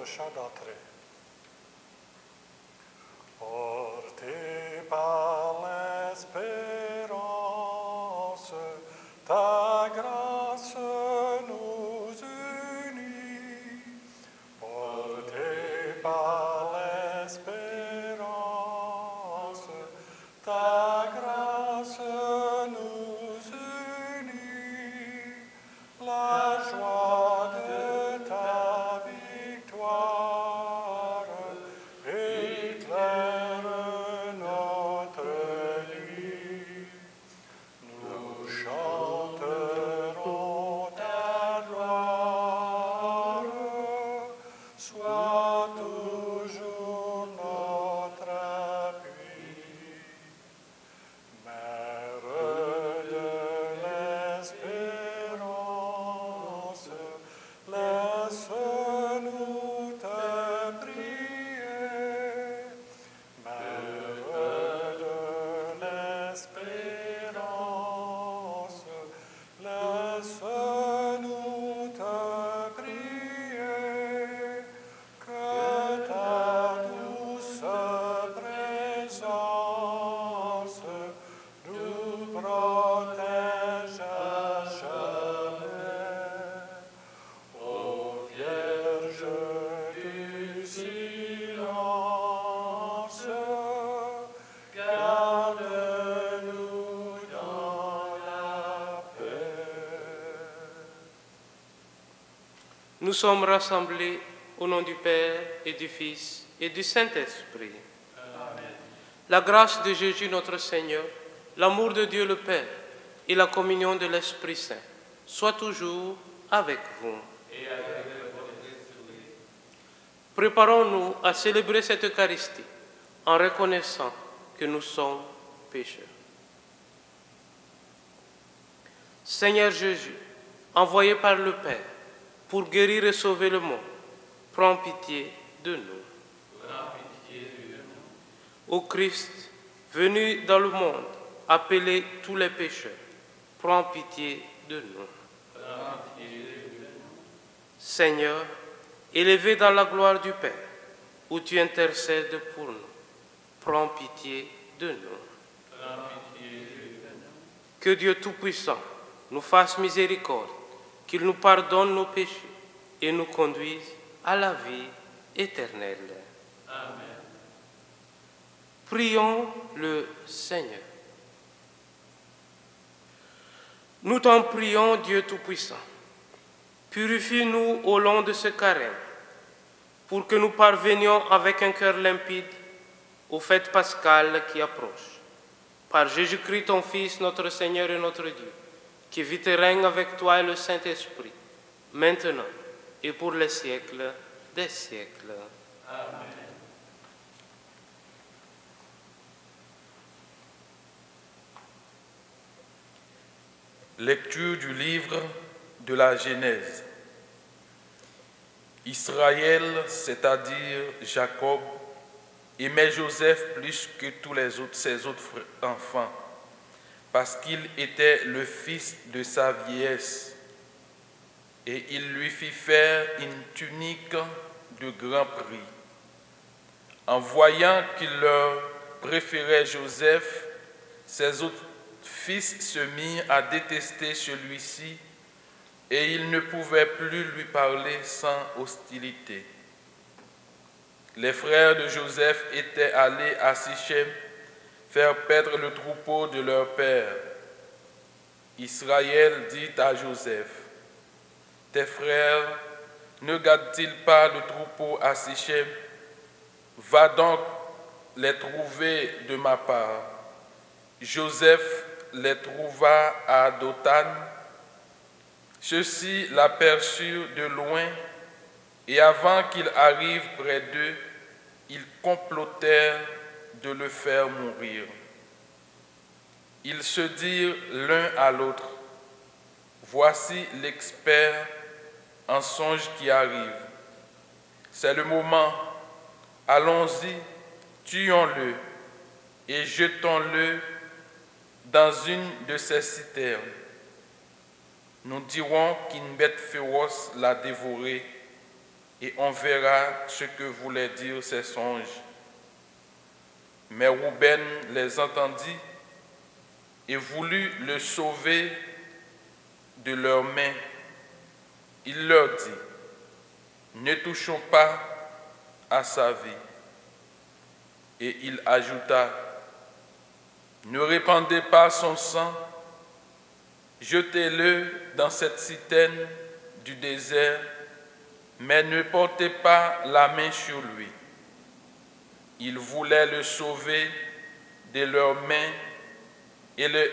chant d'entrée. Porté par l'espérance, ta grâce nous unit. Porté par l'espérance, ta grâce nous unit. La joie de ta victoire éclaire notre nuit. Nous chanterons ta gloire, sois toujours notre appui. Mère de l'espérance, laisse-nous te prier. Mère de l'espérance, laisse-nous te prier. Que ta douce présence nous protège à jamais. Ô Vierge du silence, garde-nous dans la paix. Nous sommes rassemblés au nom du Père et du Fils et du Saint-Esprit. La grâce de Jésus notre Seigneur, l'amour de Dieu le Père et la communion de l'Esprit Saint soient toujours avec vous. Préparons-nous à célébrer cette Eucharistie en reconnaissant que nous sommes pécheurs. Seigneur Jésus, envoyé par le Père pour guérir et sauver le monde, prends pitié de nous. Ô Christ, venu dans le monde, appeler tous les pécheurs, prends pitié de nous. Seigneur, élevé dans la gloire du Père, où tu intercèdes pour nous, prends pitié de nous. Que Dieu Tout-Puissant nous fasse miséricorde, qu'il nous pardonne nos péchés et nous conduise à la vie éternelle. Amen. Prions le Seigneur. Nous t'en prions, Dieu Tout-Puissant. Purifie-nous au long de ce carême, pour que nous parvenions avec un cœur limpide aux fêtes pascales qui approchent. Par Jésus-Christ, ton Fils, notre Seigneur et notre Dieu, qui vit et règne avec toi et le Saint-Esprit, maintenant et pour les siècles des siècles. Amen. Lecture du livre de la Genèse. Israël, c'est-à-dire Jacob, aimait Joseph plus que tous ses autres enfants, parce qu'il était le fils de sa vieillesse, et il lui fit faire une tunique de grand prix. En voyant qu'il leur préférait Joseph, ses autres fils se mirent à détester celui-ci, et ils ne pouvaient plus lui parler sans hostilité. Les frères de Joseph étaient allés à Sichem faire paître le troupeau de leur père. Israël dit à Joseph, « Tes frères ne gardent-ils pas le troupeau à Sichem? Va donc les trouver de ma part. » Joseph les trouva à Dothan. Ceux-ci l'aperçurent de loin, et avant qu'il arrive près d'eux, ils complotèrent de le faire mourir. Ils se dirent l'un à l'autre, « Voici l'expert en songe qui arrive. C'est le moment, allons-y, tuons-le et jetons-le dans une de ces citernes. Nous dirons qu'une bête féroce l'a dévoré et on verra ce que voulaient dire ces songes. Mais Rouben les entendit et voulut le sauver de leurs mains. Il leur dit, ne touchons pas à sa vie. Et il ajouta, ne répandez pas son sang, jetez-le dans cette citerne du désert, mais ne portez pas la main sur lui. Ils voulaient le sauver de leurs mains et le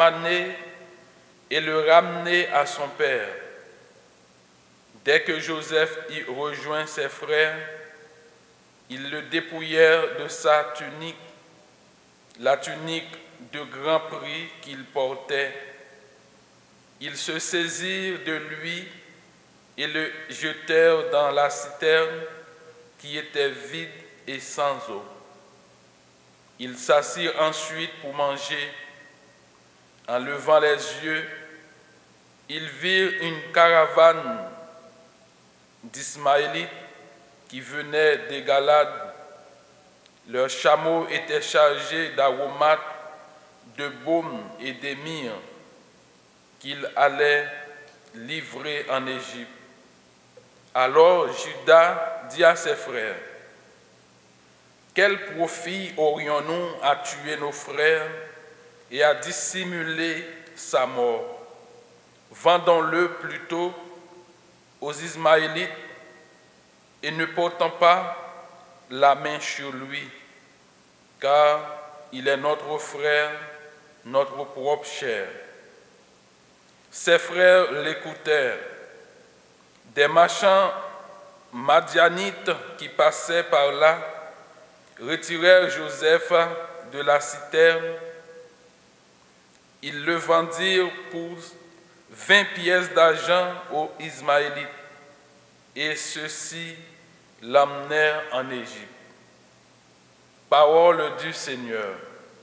ramener à son père. Dès que Joseph y rejoint ses frères, ils le dépouillèrent de sa tunique, la tunique de grand prix qu'il portait. Ils se saisirent de lui et le jetèrent dans la citerne qui était vide et sans eau. Ils s'assirent ensuite pour manger. En levant les yeux, ils virent une caravane d'Ismaélites qui venaient des Galades. Leurs chameaux étaient chargés d'aromates, de baumes et d'émir qu'ils allaient livrer en Égypte. Alors Judas dit à ses frères, « Quel profit aurions-nous à tuer nos frères et à dissimuler sa mort? Vendons-le plutôt aux Ismaélites et ne portons pas la main sur lui, car il est notre frère, notre propre chair. » Ses frères l'écoutèrent. Des marchands madianites qui passaient par là retirèrent Joseph de la citerne. Ils le vendirent pour 20 pièces d'argent aux Ismaélites, et ceux-ci l'emmenèrent en Égypte. Parole du Seigneur.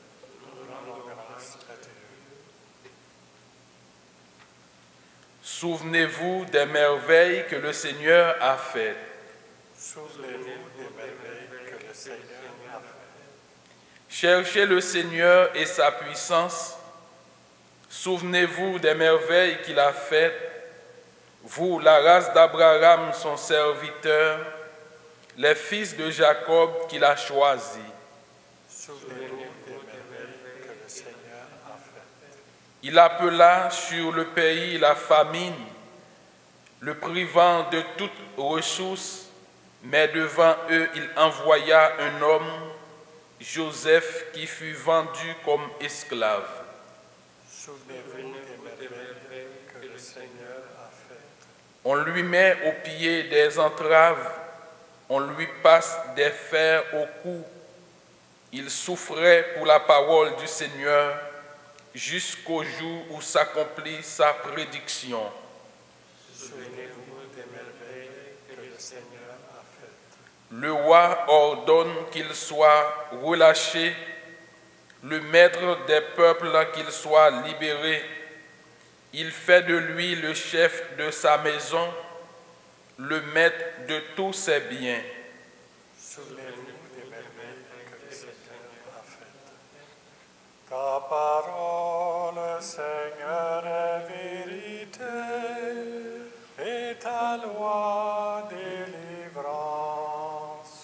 Souvenez-vous des merveilles que le Seigneur a faites. Souvenez-vous des merveilles que le Seigneur a faites. Cherchez le Seigneur et sa puissance. Souvenez-vous des merveilles qu'il a faites. Vous, la race d'Abraham, son serviteur, les fils de Jacob qu'il a choisis. Souvenez-vous des merveilles que le Seigneur a faites. Il appela sur le pays la famine, le privant de toute ressource, mais devant eux il envoya un homme, Joseph, qui fut vendu comme esclave. Souvenez-vous des merveilles que le Seigneur a faites. On lui met au pied des entraves, on lui passe des fers au cou. Il souffrait pour la parole du Seigneur jusqu'au jour où s'accomplit sa prédiction. Souvenez-vous des merveilles que le Seigneur a faites. Le roi ordonne qu'il soit relâché, le maître des peuples qu'il soit libéré. Il fait de lui le chef de sa maison, le maître de tous ses biens. Souvenez-vous des merveilles que le Seigneur a faites. Ta parole, Seigneur, est vérité, et ta loi délivrance.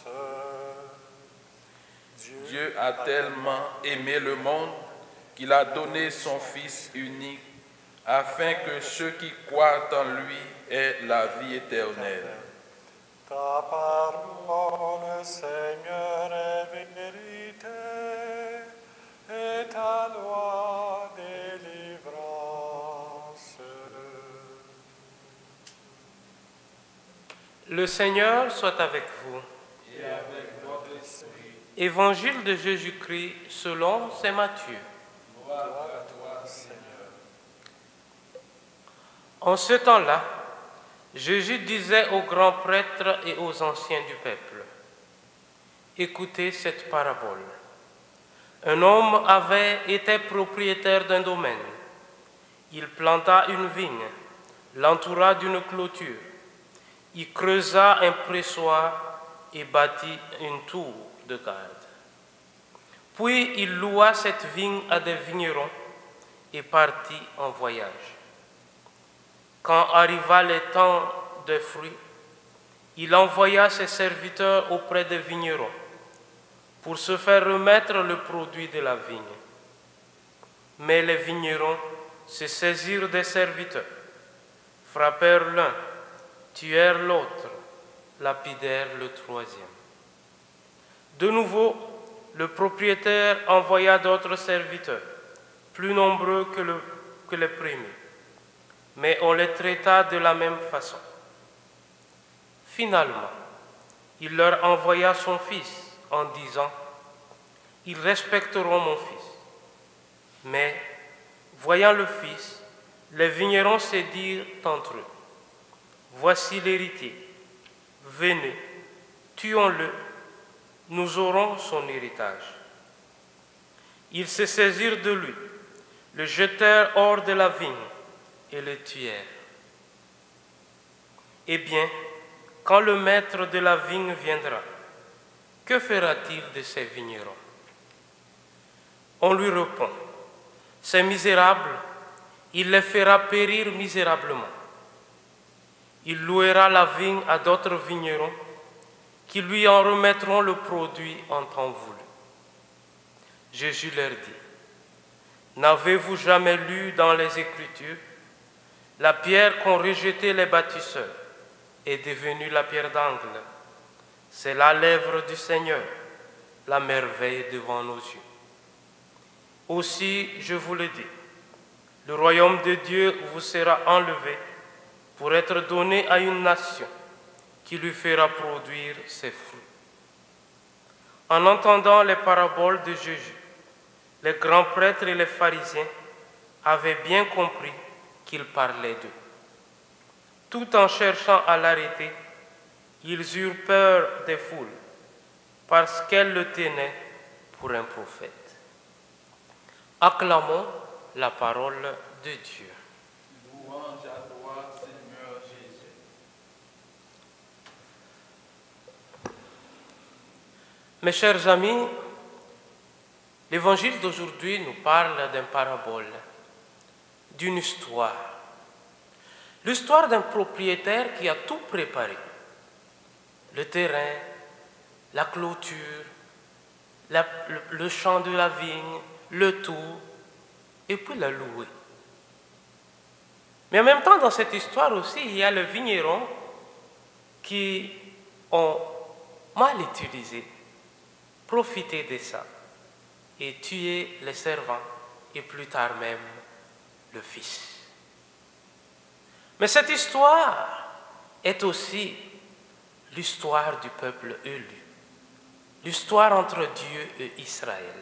Dieu a tellement aimé le monde qu'il a donné son Fils unique, afin que ceux qui croient en lui aient la vie éternelle. Ta parole, Seigneur, est vérité, et ta loi délivrance. Le Seigneur soit avec vous. Et avec votre esprit. Évangile de Jésus-Christ selon saint Matthieu. Gloire à toi, Seigneur. En ce temps-là, Jésus disait aux grands prêtres et aux anciens du peuple, « Écoutez cette parabole. Un homme avait été propriétaire d'un domaine. Il planta une vigne, l'entoura d'une clôture. Il creusa un pressoir et bâtit une tour de garde. Puis il loua cette vigne à des vignerons et partit en voyage. Quand arriva le temps des fruits, il envoya ses serviteurs auprès des vignerons pour se faire remettre le produit de la vigne. Mais les vignerons se saisirent des serviteurs, frappèrent l'un, tuèrent l'autre, lapidèrent le troisième. De nouveau, le propriétaire envoya d'autres serviteurs, plus nombreux que les premiers, mais on les traita de la même façon. Finalement, il leur envoya son fils en disant, « Ils respecteront mon fils. » Mais, voyant le fils, les vignerons se dirent entre eux, « Voici l'héritier, venez, tuons-le, nous aurons son héritage. » Ils se saisirent de lui, le jetèrent hors de la vigne et le tuèrent. Eh bien, quand le maître de la vigne viendra, que fera-t-il de ces vignerons? On lui répond, ces misérables, il les fera périr misérablement. Il louera la vigne à d'autres vignerons qui lui en remettront le produit en temps voulu. Jésus leur dit, n'avez-vous jamais lu dans les Écritures, la pierre qu'ont rejetée les bâtisseurs est devenue la pierre d'angle. C'est la lèvre du Seigneur, la merveille devant nos yeux. Aussi, je vous le dis, le royaume de Dieu vous sera enlevé pour être donné à une nation qui lui fera produire ses fruits. En entendant les paraboles de Jésus, les grands prêtres et les pharisiens avaient bien compris qu'il parlait d'eux. Tout en cherchant à l'arrêter, ils eurent peur des foules parce qu'elles le tenaient pour un prophète. Acclamons la parole de Dieu. Louange à toi, Seigneur Jésus. Mes chers amis, l'évangile d'aujourd'hui nous parle d'une parabole, d'une histoire. L'histoire d'un propriétaire qui a tout préparé. Le terrain, la clôture, le champ de la vigne, le tour, et puis la louer. Mais en même temps, dans cette histoire aussi, il y a le vigneron qui ont mal utilisé, profité de ça et tué les servants et plus tard même le fils. Mais cette histoire est aussi l'histoire du peuple élu, l'histoire entre Dieu et Israël.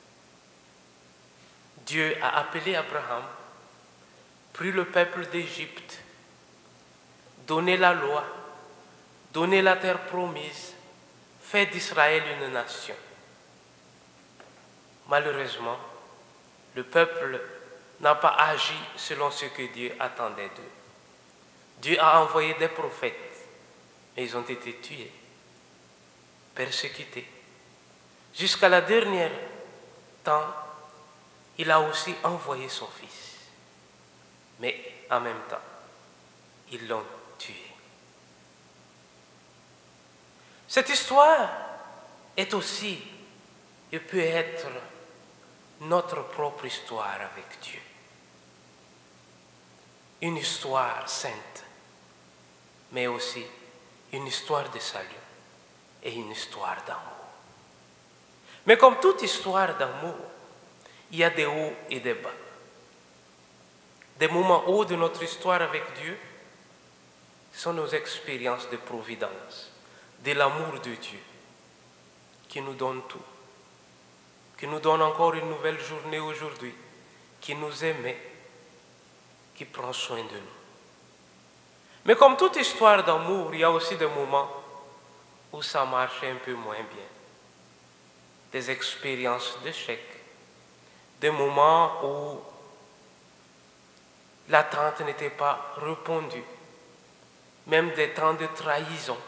Dieu a appelé Abraham, pris le peuple d'Égypte, donné la loi, donné la terre promise, fait d'Israël une nation. Malheureusement, le peuple n'a pas agi selon ce que Dieu attendait d'eux. Dieu a envoyé des prophètes, mais ils ont été tués, persécutés. Jusqu'à la dernière temps, il a aussi envoyé son fils. Mais en même temps, ils l'ont tué. Cette histoire est aussi et peut être notre propre histoire avec Dieu. Une histoire sainte, mais aussi une histoire de salut et une histoire d'amour. Mais comme toute histoire d'amour, il y a des hauts et des bas. Des moments hauts de notre histoire avec Dieu sont nos expériences de providence, de l'amour de Dieu, qui nous donne tout, qui nous donne encore une nouvelle journée aujourd'hui, qui nous aimait, qui prend soin de nous. Mais comme toute histoire d'amour, il y a aussi des moments où ça marche un peu moins bien. Des expériences d'échec, des moments où l'attente n'était pas répondue. même des temps de trahison,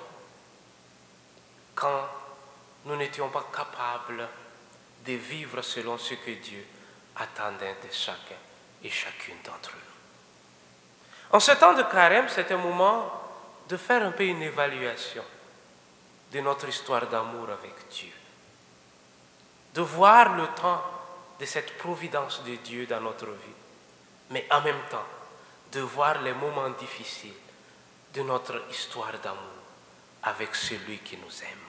quand nous n'étions pas capables de vivre selon ce que Dieu attendait de chacun et chacune d'entre nous. En ce temps de carême, c'est un moment de faire un peu une évaluation de notre histoire d'amour avec Dieu, de voir le temps de cette providence de Dieu dans notre vie, mais en même temps de voir les moments difficiles de notre histoire d'amour avec celui qui nous aime.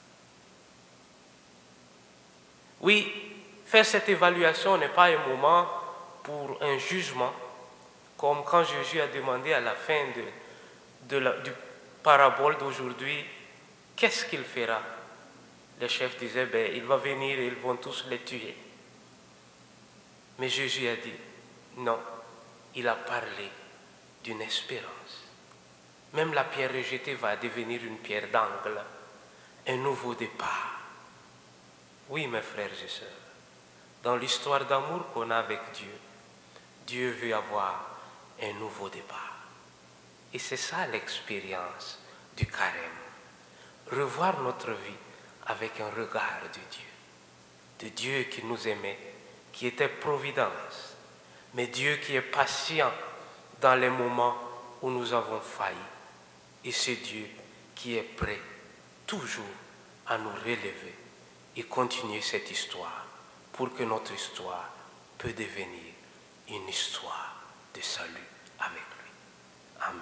Oui, faire cette évaluation n'est pas un moment pour un jugement, comme quand Jésus a demandé à la fin du parabole d'aujourd'hui, qu'est-ce qu'il fera? Les chefs disaient, il va venir et ils vont tous les tuer. Mais Jésus a dit, non, il a parlé d'une espérance. Même la pierre rejetée va devenir une pierre d'angle, un nouveau départ. Oui, mes frères et sœurs, dans l'histoire d'amour qu'on a avec Dieu, Dieu veut avoir un nouveau départ. Et c'est ça l'expérience du carême. Revoir notre vie avec un regard de Dieu qui nous aimait, qui était providence, mais Dieu qui est patient dans les moments où nous avons failli. Et c'est Dieu qui est prêt toujours à nous relever et continuer cette histoire pour que notre histoire peut devenir une histoire de salut avec lui. Amen.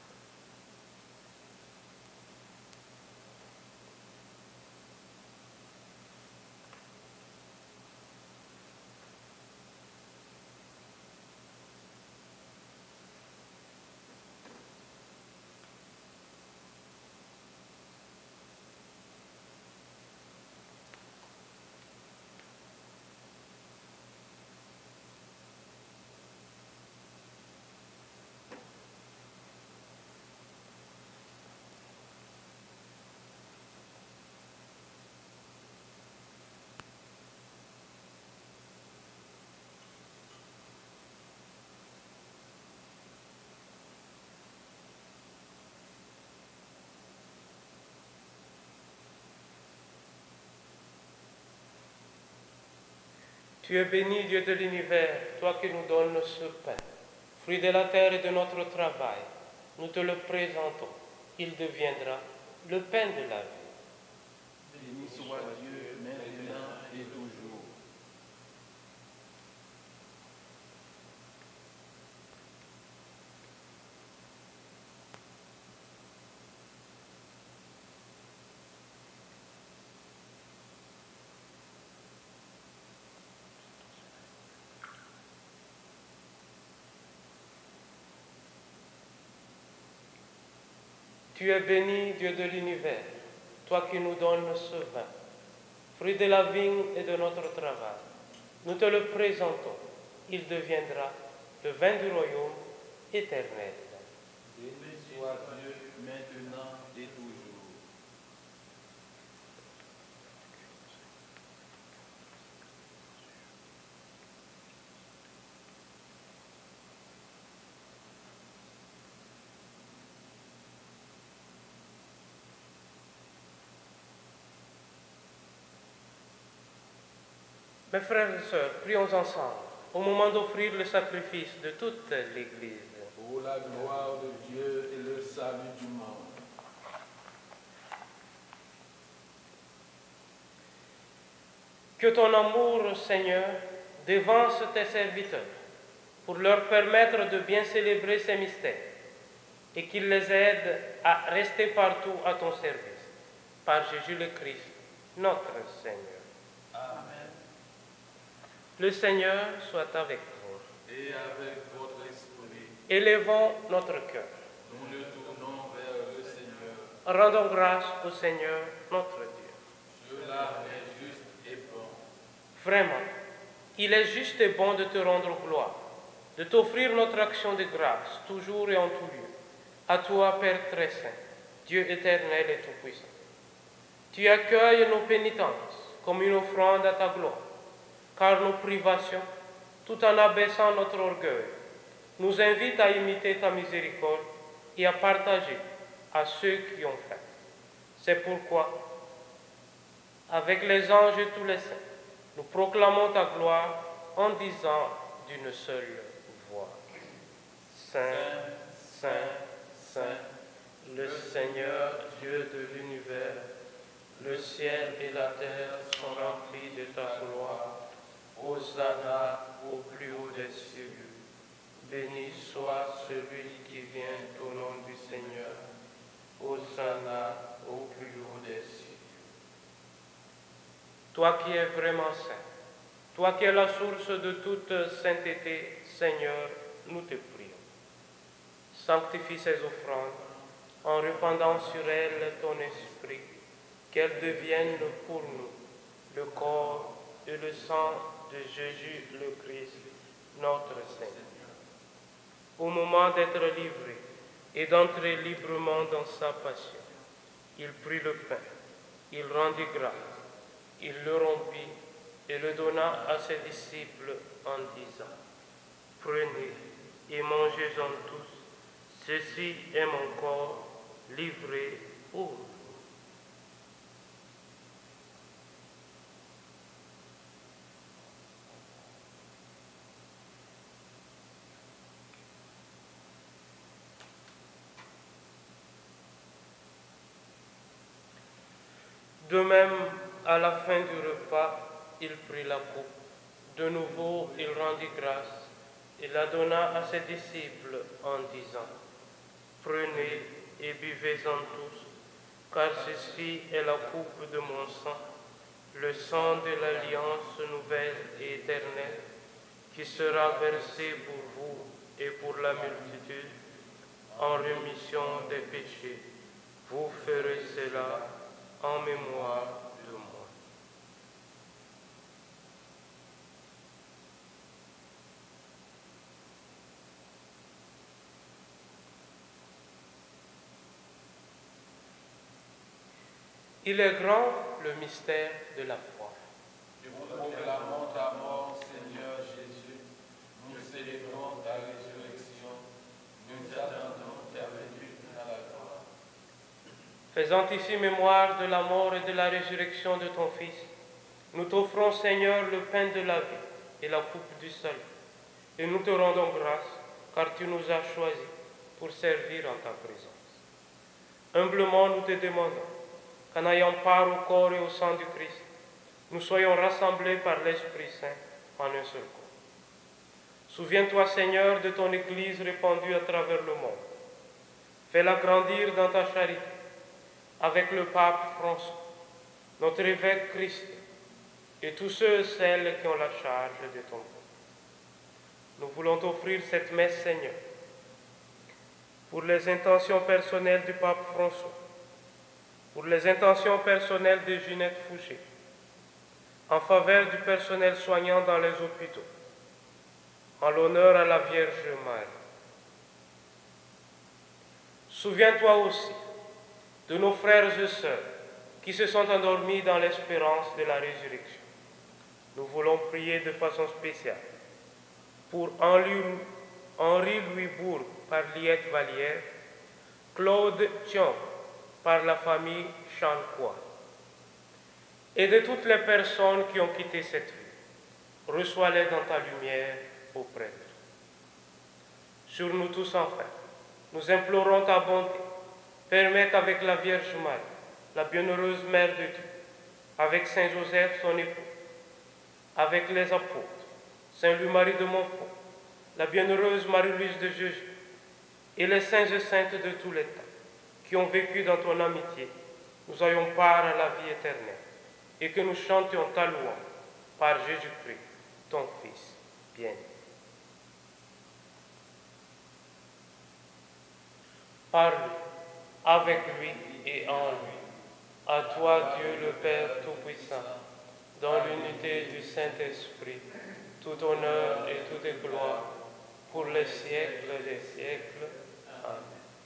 Tu es béni, Dieu de l'univers, toi qui nous donnes ce pain, fruit de la terre et de notre travail. Nous te le présentons. Il deviendra le pain de la vie. Béni soit Dieu, maintenant et toujours. Tu es béni, Dieu de l'univers, toi qui nous donnes ce vin, fruit de la vigne et de notre travail. Nous te le présentons. Il deviendra le vin du royaume éternel. Béni soit Dieu, maintenant et toujours. Mes frères et sœurs, prions ensemble au moment d'offrir le sacrifice de toute l'Église. Pour la gloire de Dieu et le salut du monde. Que ton amour, Seigneur, dévance tes serviteurs pour leur permettre de bien célébrer ces mystères et qu'il les aide à rester partout à ton service. Par Jésus le Christ, notre Seigneur. Amen. Le Seigneur soit avec vous. Et avec votre esprit, Élevons notre cœur. nous nous tournons vers le Seigneur. Rendons grâce au Seigneur, notre Dieu. Cela est juste et bon. Vraiment, il est juste et bon de te rendre gloire, de t'offrir notre action de grâce, toujours et en tout lieu. À toi, Père très saint, Dieu éternel et tout-puissant. Tu accueilles nos pénitences comme une offrande à ta gloire, car nos privations, tout en abaissant notre orgueil, nous invitent à imiter ta miséricorde et à partager à ceux qui ont faim. C'est pourquoi, avec les anges et tous les saints, nous proclamons ta gloire en disant d'une seule voix: Saint, Saint, Saint, le Seigneur Dieu de l'univers, le ciel et la terre sont remplis de ta gloire. Hosanna au plus haut des cieux. Béni soit celui qui vient au nom du Seigneur. Hosanna au plus haut des cieux. Toi qui es vraiment saint, toi qui es la source de toute sainteté, Seigneur, nous te prions. Sanctifie ces offrandes en répandant sur elles ton esprit, qu'elles deviennent pour nous le corps et le sang de Jésus le Christ, notre Seigneur. Au moment d'être livré et d'entrer librement dans sa passion, il prit le pain, il rendit grâce, il le rompit et le donna à ses disciples en disant: Prenez et mangez-en tous, ceci est mon corps livré pour vous. De même, à la fin du repas, il prit la coupe. De nouveau, il rendit grâce et la donna à ses disciples en disant: Prenez et buvez-en tous, car ceci est la coupe de mon sang, le sang de l'alliance nouvelle et éternelle, qui sera versé pour vous et pour la multitude en rémission des péchés. Vous ferez cela en mémoire de moi. Il est grand le mystère de la foi. Nous proclamons ta mort, Seigneur Jésus. Nous célébrons ta résurrection. Nous attendons ta venue dans la gloire. Faisant ici mémoire de la mort et de la résurrection de ton Fils, nous t'offrons, Seigneur, le pain de la vie et la coupe du salut. Et nous te rendons grâce, car tu nous as choisis pour servir en ta présence. Humblement, nous te demandons qu'en ayant part au corps et au sang du Christ, nous soyons rassemblés par l'Esprit Saint en un seul corps. Souviens-toi, Seigneur, de ton Église répandue à travers le monde. Fais-la grandir dans ta charité, avec le pape François, notre évêque Christ, et tous ceux et celles qui ont la charge de ton peuple. Nous voulons t'offrir cette messe, Seigneur, pour les intentions personnelles du pape François, pour les intentions personnelles de Ginette Fouché, en faveur du personnel soignant dans les hôpitaux, en l'honneur à la Vierge Marie. Souviens-toi aussi de nos frères et sœurs qui se sont endormis dans l'espérance de la résurrection. Nous voulons prier de façon spéciale pour Henri Louis Bourg par Liette Vallière, Claude Thion par la famille Chancois, et de toutes les personnes qui ont quitté cette vie. Reçois-les dans ta lumière, ô prêtre. Sur nous tous enfin, nous implorons ta bonté. Permets qu'avec la Vierge Marie, la bienheureuse Mère de Dieu, avec Saint Joseph, son époux, avec les apôtres, Saint Louis-Marie de Montfort, la bienheureuse Marie-Louise de Jésus, et les saints et saintes de tous les temps, qui ont vécu dans ton amitié, nous ayons part à la vie éternelle, et que nous chantions ta louange par Jésus-Christ, ton Fils bien-aimé. Par lui, avec lui et en lui, à toi Dieu le Père Tout-Puissant, dans l'unité du Saint-Esprit, tout honneur et toute gloire, pour les siècles des siècles. Amen.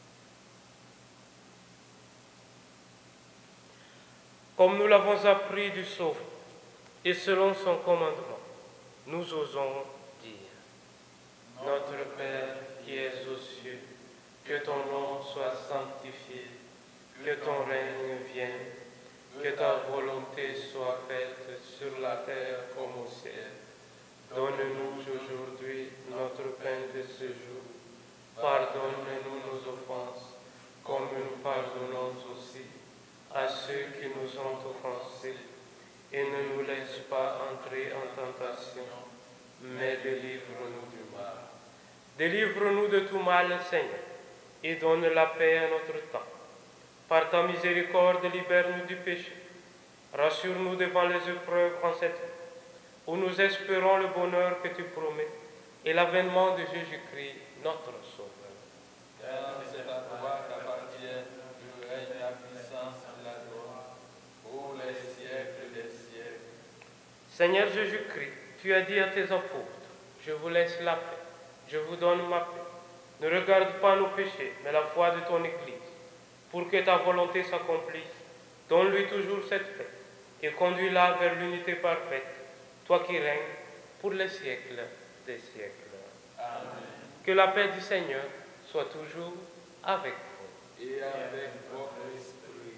Comme nous l'avons appris du Sauveur, et selon son commandement, nous osons dire: Notre Père qui es aux cieux, que ton nom soit sanctifié, que ton règne vienne, que ta volonté soit faite sur la terre comme au ciel. Donne-nous aujourd'hui notre pain de ce jour. Pardonne-nous nos offenses, comme nous pardonnons aussi à ceux qui nous ont offensés. Et ne nous laisse pas entrer en tentation, mais délivre-nous du mal. Délivre-nous de tout mal, Seigneur, et donne la paix à notre temps. Par ta miséricorde, libère-nous du péché. Rassure-nous devant les épreuves en cette vie, où nous espérons le bonheur que tu promets et l'avènement de Jésus-Christ, notre Sauveur. Car c'est à toi qu'appartient le règne, la puissance et la gloire, pour les siècles des siècles. Seigneur Jésus-Christ, tu as dit à tes apôtres, je vous laisse la paix, je vous donne ma paix. Ne regarde pas nos péchés, mais la foi de ton Église. Pour que ta volonté s'accomplisse, donne-lui toujours cette paix et conduis-la vers l'unité parfaite, toi qui règnes pour les siècles des siècles. Amen. Que la paix du Seigneur soit toujours avec vous. Et avec votre esprit.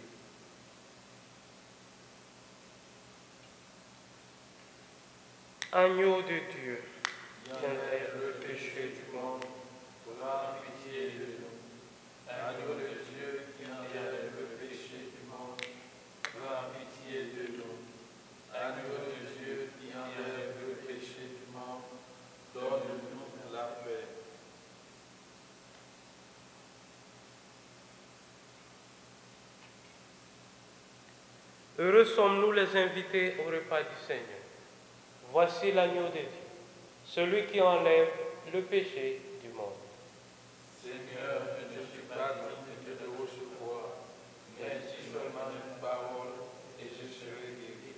Agneau de Dieu, qui enlève le péché du monde, Prends pitié de nous. Agneau de Dieu qui enlève le péché du monde, prends pitié de nous. Agneau de Dieu qui enlève le péché du monde, donne-nous la paix. Heureux sommes-nous les invités au repas du Seigneur. Voici l'agneau de Dieu, celui qui enlève le péché du monde. Seigneur, je ne suis pas digne de te recevoir, mais dis seulement une parole et je serai guéri.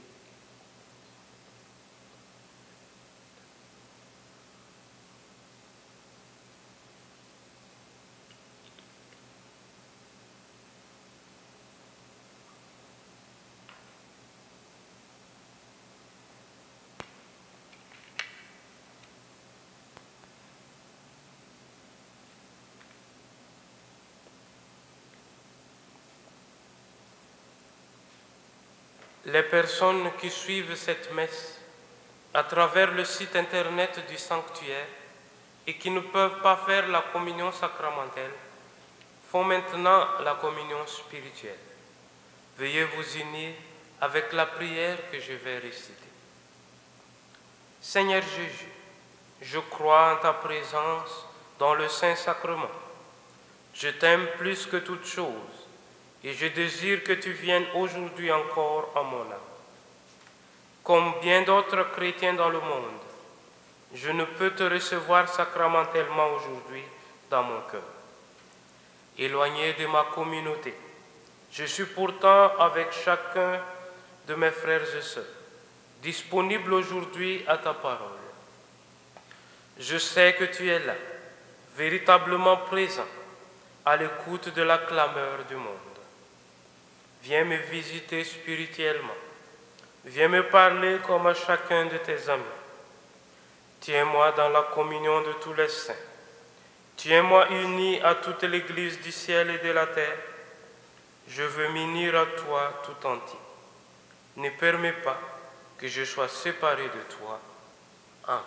Les personnes qui suivent cette messe à travers le site internet du sanctuaire et qui ne peuvent pas faire la communion sacramentelle font maintenant la communion spirituelle. Veuillez vous unir avec la prière que je vais réciter. Seigneur Jésus, je crois en ta présence dans le Saint-Sacrement. Je t'aime plus que toute chose et je désire que tu viennes aujourd'hui encore à mon âme. Comme bien d'autres chrétiens dans le monde, je ne peux te recevoir sacramentellement aujourd'hui dans mon cœur. Éloigné de ma communauté, je suis pourtant avec chacun de mes frères et sœurs, disponible aujourd'hui à ta parole. Je sais que tu es là, véritablement présent, à l'écoute de la clameur du monde. Viens me visiter spirituellement. Viens me parler comme à chacun de tes amis. Tiens-moi dans la communion de tous les saints. Tiens-moi uni à toute l'Église du ciel et de la terre. Je veux m'unir à toi tout entier. Ne permets pas que je sois séparé de toi. Amen.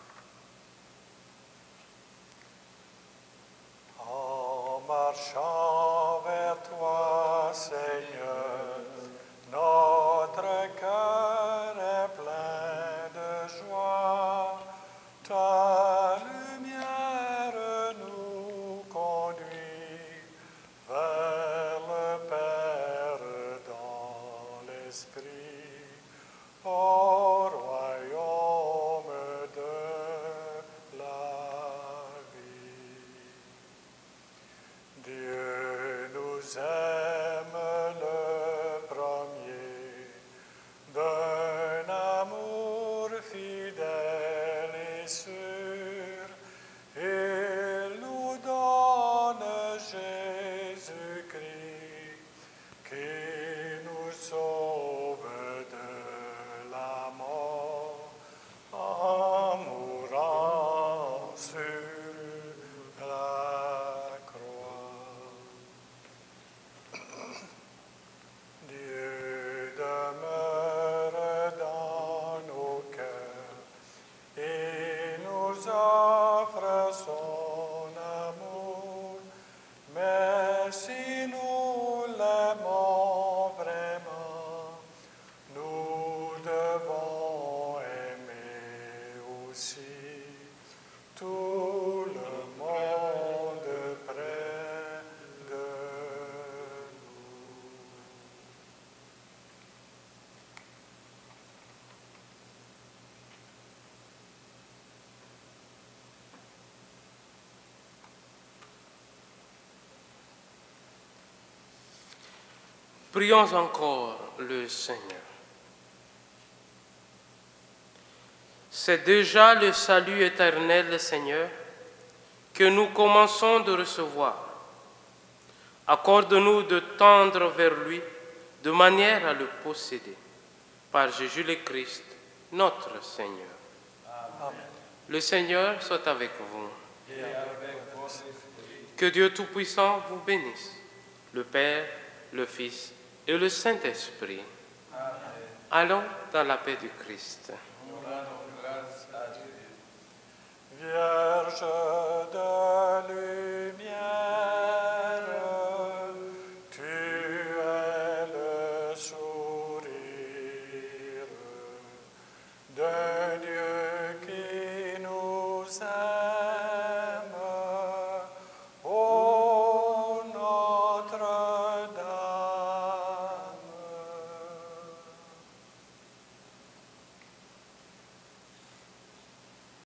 En marchant vers toi, Seigneur, notre cœur est plein de joie. Ta lumière nous conduit vers le Père dans l'Esprit, au royaume de aussi tout le monde près de nous. Prions encore le Seigneur. C'est déjà le salut éternel, Seigneur, que nous commençons de recevoir. Accorde-nous de tendre vers lui de manière à le posséder. Par Jésus le Christ, notre Seigneur. Amen. Le Seigneur soit avec vous. Et avec votre esprit. Que Dieu Tout-Puissant vous bénisse, le Père, le Fils et le Saint-Esprit. Amen. Allons dans la paix du Christ. Nous